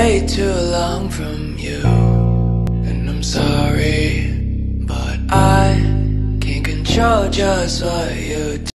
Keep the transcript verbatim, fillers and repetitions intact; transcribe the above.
way too long from you. And I'm sorry, but I can't control just what you do.